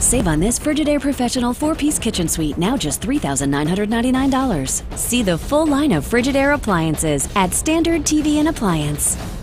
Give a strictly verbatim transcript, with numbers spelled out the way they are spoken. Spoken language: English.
Save on this Frigidaire Professional four-piece kitchen suite, now just three thousand nine hundred ninety-nine dollars. See the full line of Frigidaire appliances at Standard T V and Appliance.